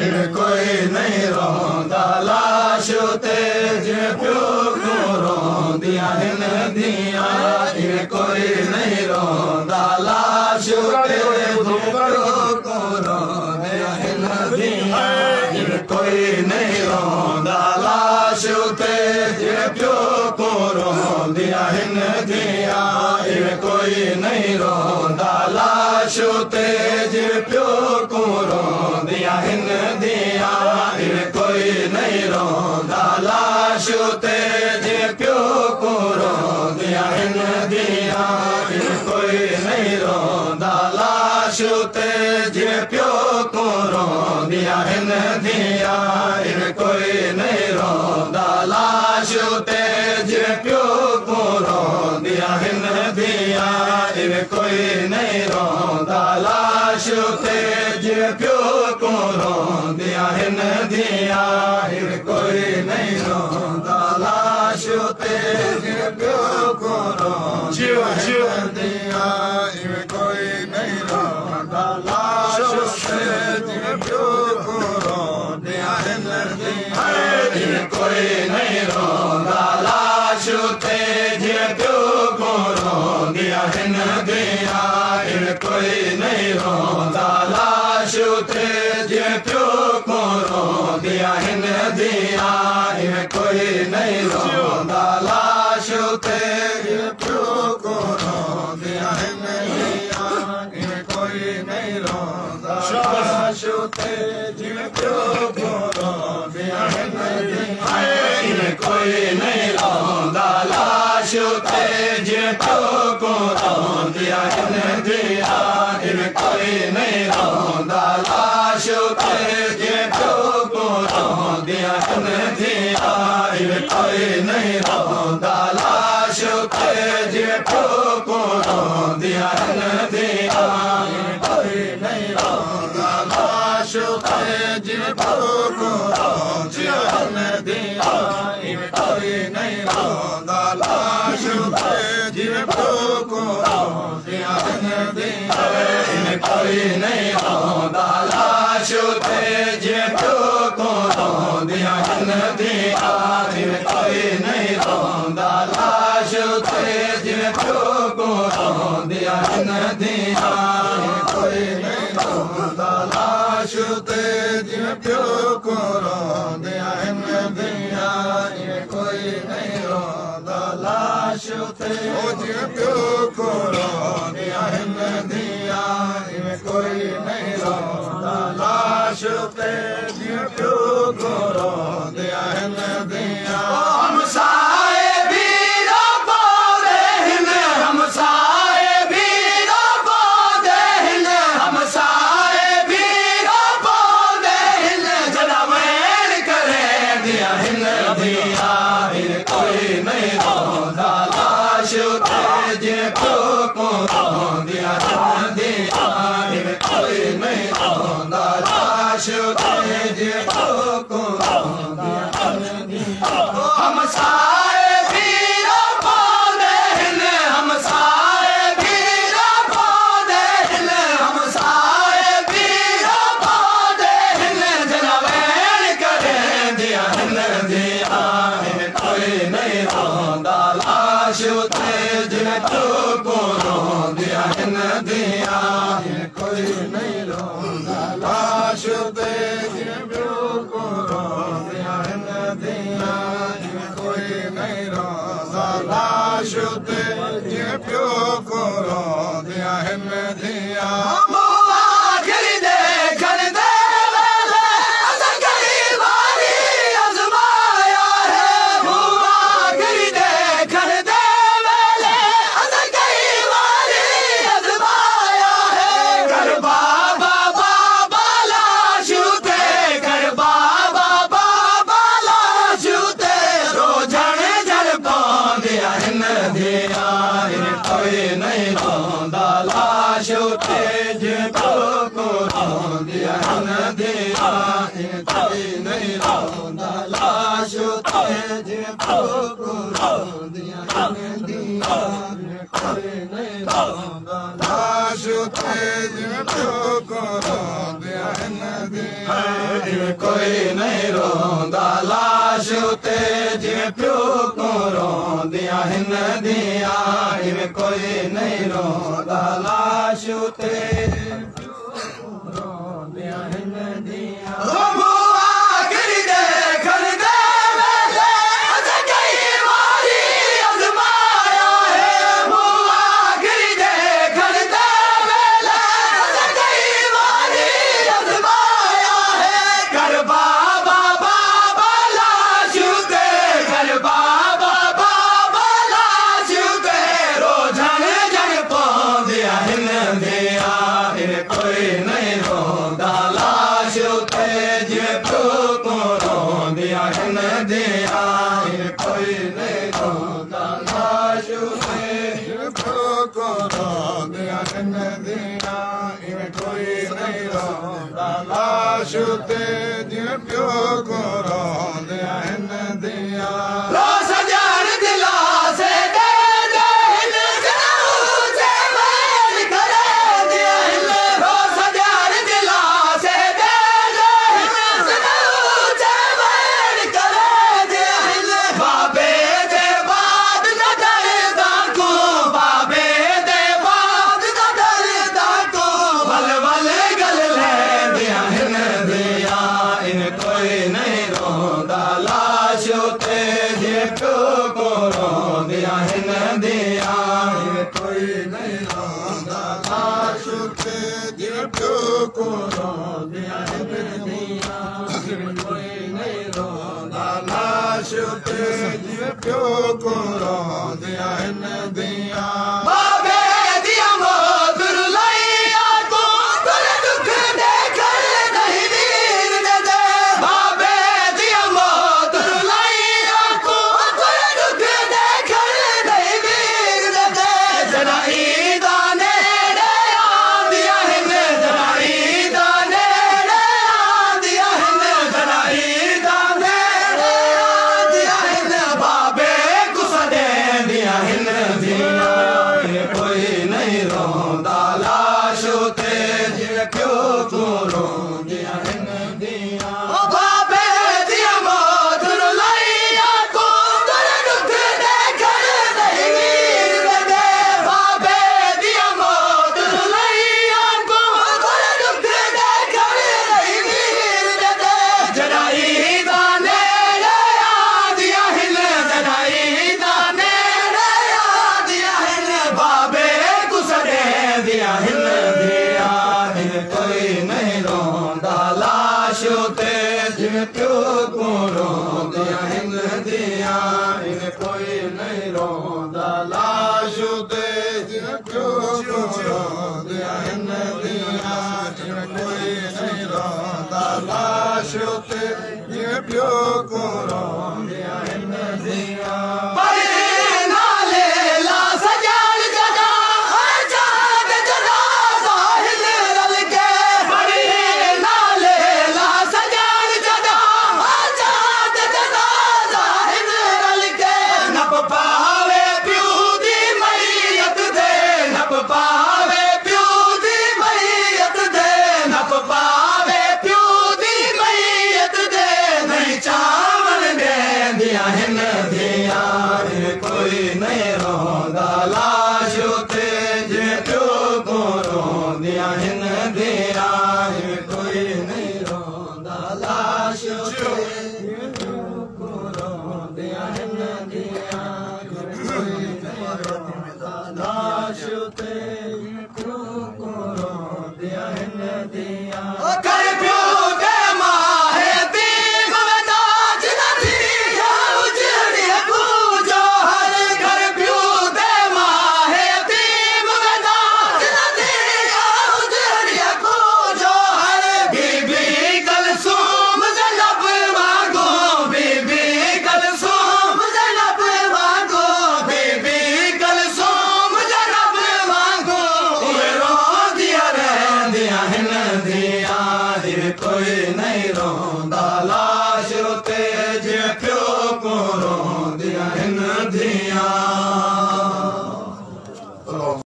कोई नहीं रोंदा लाश ते जिवें प्यो को रोंदियां हिन दियां कोई नहीं रोंदा लाश ते जिवें प्यो को रोंदियां हिन दियां कोई नहीं रोंदा लाश ते जिवें प्यो को रोंदियां हिन दियां कोई नहीं रोंदा लाश ते जिवें प्यो को रोंदियां हिन दियां कोई नहीं रोंदा लाश ते जिवें प्यो को रोंदियां हिन दियां कोई नहीं रोंदा लाश ते जिवें प्यो को रोंदियां हिन दियां कोई नहीं रोंदा लाश ते जिवें प्यो को रोंदियां हिन दियां कोई नहीं रोंदा लाश ते जिवें प्यो को रोंदियां हिन दियां कोई नहीं रोंदा लाश ते जिवें प्यो को रोंदियां हिन दियां कोई नहीं रोंदा लाश ते जिवें प्यो को रोंदियां हिन दियां कोई नहीं रोंदा लाश ते जिवें प्यो को रोंदियां हिन दियां कोई नहीं रोंदा लाश ते जिवें प्यो को रोंदियां हिन दियां कोई नहीं रोंदा लाश ते जिवें प्यो को रोंदियां हिन दियां कोई नहीं रोंदा लाश ते जिवें प्यो को रोंदियां हिन दियां कोई नहीं रोंदा लाश ते जिवें प्यो को रोंदियां हिन दियां कोई नहीं रोंदा लाश ते जिवें प्यो को रोंदियां हिन दियां कोई नहीं रोंदा लाश ते जिवें प्यो को रोंदियां हिन दियां कोई नहीं रोंदा लाश ते जिवें प्यो को रोंदियां हिन दियां कोई नहीं रोंदा लाश ते जिवें प्यो को रोंदियां हिन दियां कोई नहीं रोंदा लाश ते जिवें प्यो को रोंदियां हिन दियां कोई नहीं रोंदा लाश ते जिवें प्यो को रोंदियां हिन दियां कोई नहीं रोंदा लाश ते जिवें प्यो को रोंदियां हिन दियां कोई नहीं रोंदा लाश ते जिवें प्यो को रोंदियां हिन दियां कोई नहीं रोंदा लाश ते जिवें प्यो को रोंदियां हिन दियां हमसाए भी रोंदे हिन हमसाए भी रोंदे हिन हमसाए भी रोंदे हिन जड़ा वैण करे दियां हिन दियां कोई नहीं रोंदा लाश ते जिवें प्यो को रोंदियां हिन दियां कोई नहीं रोंदा लाश ते जिवें प्यो को रोंदियां हिन दियां हमसाए भी रोंदे हिन हमसाए भी रोंदे हिन हमसाए भी रोंदे हिन जड़ा वैण करे दियां हिन दियां कोई नहीं रोंदा लाश ते जिवें प्यो को रोंदियां हिन दियां कोई नहीं रोंदा लाश ते जिवें प्यो को रोंदियां हिन दियां कोई नहीं रोंदा लाश ते जिवें प्यो को रोंदियां हिन दियां कोई नहीं रोंदा लाश ते जिवें प्यो को रोंदियां हिन दियां कोई नहीं रोंदा लाश ते जिवें प्यो को रोंदियां हिन दियां कोई नहीं रोंदा लाश ते जिवें प्यो को रोंदियां हिन दियां कोई नहीं रोंदा लाश उते जिवें प्यो को रोंदियां हिन दियां इवें कोई नहीं रोंदा लाश उते रोंदियां हिन दियां लाशुते जिवें प्यो को रोंदियां हिन दियां रोज़ जान दिलासे दे दे हिन जनाऊ जे मैल करे दियां हिन रोज़ जान दिलासे दे दे हिन जनाऊ जे मैल करे दियां हिन बाबे दे बाद न डरदा को बाबे दे बाद न डरदा को वल वल गल ले दियां हिन कोई नहीं रोंदा लाश उते जिवें प्यो को रोंदियां हिन दियां कोई नहीं रोंदा लाश उते जिवें प्यो को रोंदियां हिन दियां कोई नहीं रोंदा लाश उते जिवें प्यो को रोंदियां हिन दियां बाबे दियां मोदर लैया को तोरे दुख देखण नहीं वीर दे दे बाबे दियां मोदर लैया को तोरे दुख देखण नहीं वीर दे दे जरा ईदा नेड़े आंदियां हिन जरा ईदा नेड़े आंदियां हिन जरा ईदा नेड़े आंदियां हिन बाबे कुछ देंदियां हिन दियां कोई नहीं रोंदा लाश उते जिवें प्यो को रोंदियां हिन दियां बाबे दियां मोदर लैया को तोरे दुख देखण नहीं वीर दे दे बाबे दियां मोदर लैया को तोरे दुख देखण नहीं वीर दे दे जरा ईदा नेड़े आंदियां हिन जरा ईदा नेड़े आंदियां हिन बाबे कुछ देंदियां हिन दियां कोई नहीं रोंदा लाश उते जिवें प्यो को रोंदियां हिन दियां कोई नहीं रोंदा लाश उते जिवें प्यो को रोंदियां हिन दियां कोई नहीं रोंदा लाश उते जिवें प्यो को रोंदियां हिन दियां कोई नहीं रोंदा लाश उते जिवें प्यो को रोंदियां हिन दियां कोई नहीं रोंदा लाश उते